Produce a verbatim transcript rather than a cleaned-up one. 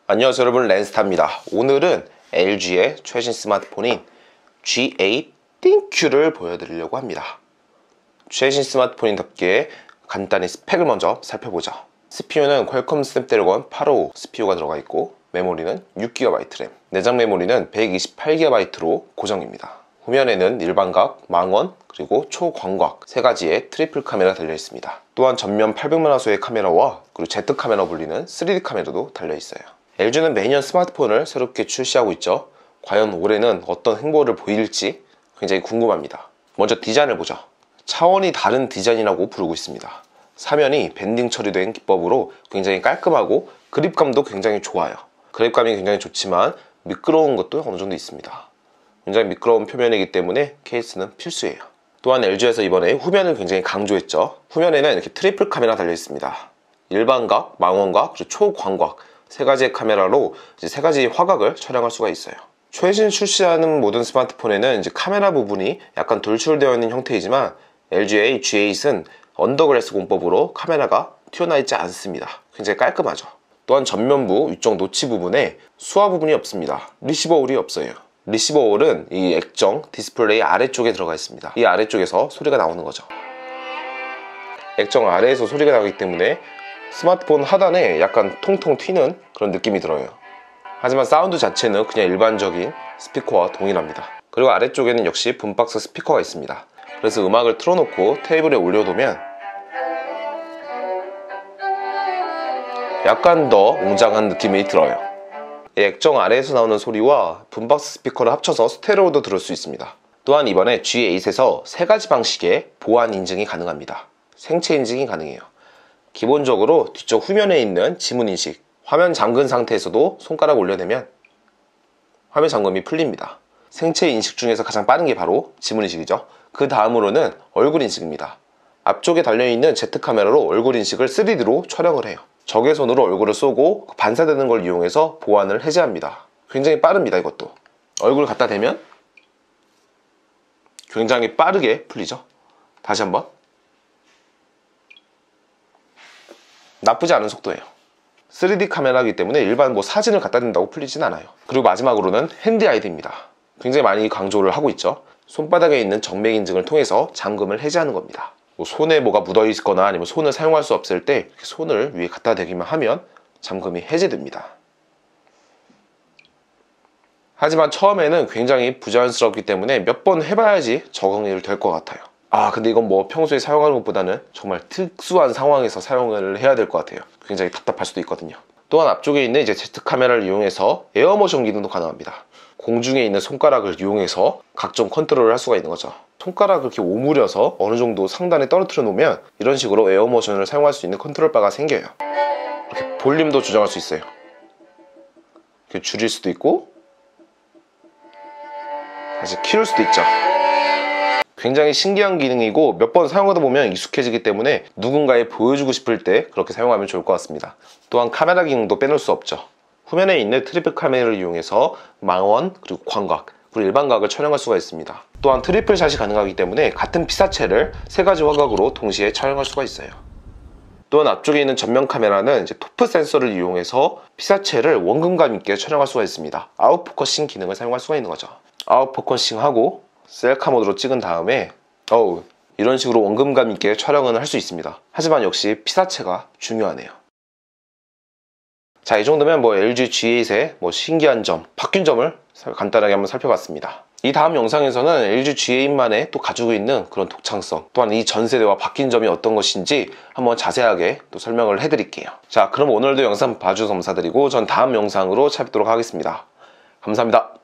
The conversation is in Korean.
안녕하세요 여러분, 랜스타입니다. 오늘은 엘지의 최신 스마트폰인 지 에잇 띵큐를 보여드리려고 합니다. 최신 스마트폰인답게 간단히 스펙을 먼저 살펴보죠. 씨피유는 퀄컴 스냅드래곤 팔오오 씨피유가 들어가 있고, 메모리는 육 기가바이트 램, 내장 메모리는 백이십팔 기가바이트로 고정입니다. 후면에는 일반각, 망원, 그리고 초광각 세 가지의 트리플 카메라 달려 있습니다. 또한 전면 팔백만 화소의 카메라와 그리고 제트 카메라 불리는 쓰리디 카메라도 달려 있어요. 엘지는 매년 스마트폰을 새롭게 출시하고 있죠. 과연 올해는 어떤 행보를 보일지 굉장히 궁금합니다. 먼저 디자인을 보죠. 차원이 다른 디자인이라고 부르고 있습니다. 사면이 밴딩 처리된 기법으로 굉장히 깔끔하고 그립감도 굉장히 좋아요. 그립감이 굉장히 좋지만 미끄러운 것도 어느 정도 있습니다. 굉장히 미끄러운 표면이기 때문에 케이스는 필수예요. 또한 엘지에서 이번에 후면을 굉장히 강조했죠. 후면에는 이렇게 트리플 카메라 달려 있습니다. 일반각, 망원각, 그리고 초광각 세 가지의 카메라로 이제 세 가지 화각을 촬영할 수가 있어요. 최신 출시하는 모든 스마트폰에는 이제 카메라 부분이 약간 돌출되어 있는 형태이지만 엘지의 지 에잇은 언더글래스 공법으로 카메라가 튀어나와 있지 않습니다. 굉장히 깔끔하죠. 또한 전면부 위쪽 노치 부분에 수화 부분이 없습니다. 리시버 홀이 없어요. 리시버 홀은 이 액정 디스플레이 아래쪽에 들어가 있습니다. 이 아래쪽에서 소리가 나오는 거죠. 액정 아래에서 소리가 나기 때문에 스마트폰 하단에 약간 통통 튀는 그런 느낌이 들어요. 하지만 사운드 자체는 그냥 일반적인 스피커와 동일합니다. 그리고 아래쪽에는 역시 붐박스 스피커가 있습니다. 그래서 음악을 틀어놓고 테이블에 올려두면 약간 더 웅장한 느낌이 들어요. 이 액정 아래에서 나오는 소리와 붐박스 스피커를 합쳐서 스테레오도 들을 수 있습니다. 또한 이번에 지 에잇에서 세 가지 방식의 보안 인증이 가능합니다. 생체 인증이 가능해요. 기본적으로 뒤쪽 후면에 있는 지문 인식, 화면 잠근 상태에서도 손가락 올려내면 화면 잠금이 풀립니다. 생체 인식 중에서 가장 빠른 게 바로 지문 인식이죠. 그 다음으로는 얼굴 인식입니다. 앞쪽에 달려있는 제트 카메라로 얼굴 인식을 쓰리디로 촬영을 해요. 적외선으로 얼굴을 쏘고 반사되는 걸 이용해서 보안을 해제합니다. 굉장히 빠릅니다. 이것도 얼굴 갖다 대면 굉장히 빠르게 풀리죠. 다시 한번. 나쁘지 않은 속도예요. 쓰리디 카메라이기 때문에 일반 뭐 사진을 갖다 댄다고 풀리진 않아요. 그리고 마지막으로는 핸드 아이디입니다. 굉장히 많이 강조를 하고 있죠. 손바닥에 있는 정맥 인증을 통해서 잠금을 해제하는 겁니다. 뭐 손에 뭐가 묻어 있거나 아니면 손을 사용할 수 없을 때 손을 위에 갖다 대기만 하면 잠금이 해제됩니다. 하지만 처음에는 굉장히 부자연스럽기 때문에 몇 번 해봐야지 적응이 될 것 같아요. 아 근데 이건 뭐 평소에 사용하는 것보다는 정말 특수한 상황에서 사용을 해야 될 것 같아요. 굉장히 답답할 수도 있거든요. 또한 앞쪽에 있는 이제 제트 카메라를 이용해서 에어모션 기능도 가능합니다. 공중에 있는 손가락을 이용해서 각종 컨트롤을 할 수가 있는 거죠. 손가락을 이렇게 오므려서 어느 정도 상단에 떨어뜨려 놓으면 이런 식으로 에어모션을 사용할 수 있는 컨트롤 바가 생겨요. 이렇게 볼륨도 조정할 수 있어요. 이렇게 줄일 수도 있고 다시 키울 수도 있죠. 굉장히 신기한 기능이고 몇 번 사용하다 보면 익숙해지기 때문에 누군가에 보여주고 싶을 때 그렇게 사용하면 좋을 것 같습니다. 또한 카메라 기능도 빼놓을 수 없죠. 후면에 있는 트리플 카메라를 이용해서 망원, 그리고 광각, 그리고 일반각을 촬영할 수가 있습니다. 또한 트리플 샷이 가능하기 때문에 같은 피사체를 세 가지 화각으로 동시에 촬영할 수가 있어요. 또한 앞쪽에 있는 전면 카메라는 이제 토프 센서를 이용해서 피사체를 원근감 있게 촬영할 수가 있습니다. 아웃포커싱 기능을 사용할 수가 있는 거죠. 아웃포커싱하고 셀카 모드로 찍은 다음에 어우 이런 식으로 원근감 있게 촬영은 할 수 있습니다. 하지만 역시 피사체가 중요하네요. 자, 이 정도면 뭐 엘지 지 에잇의 뭐 신기한 점, 바뀐 점을 간단하게 한번 살펴봤습니다. 이 다음 영상에서는 엘지 지 에잇만의 또 가지고 있는 그런 독창성, 또한 이 전 세대와 바뀐 점이 어떤 것인지 한번 자세하게 또 설명을 해드릴게요. 자, 그럼 오늘도 영상 봐주셔서 감사드리고 전 다음 영상으로 찾아뵙도록 하겠습니다. 감사합니다.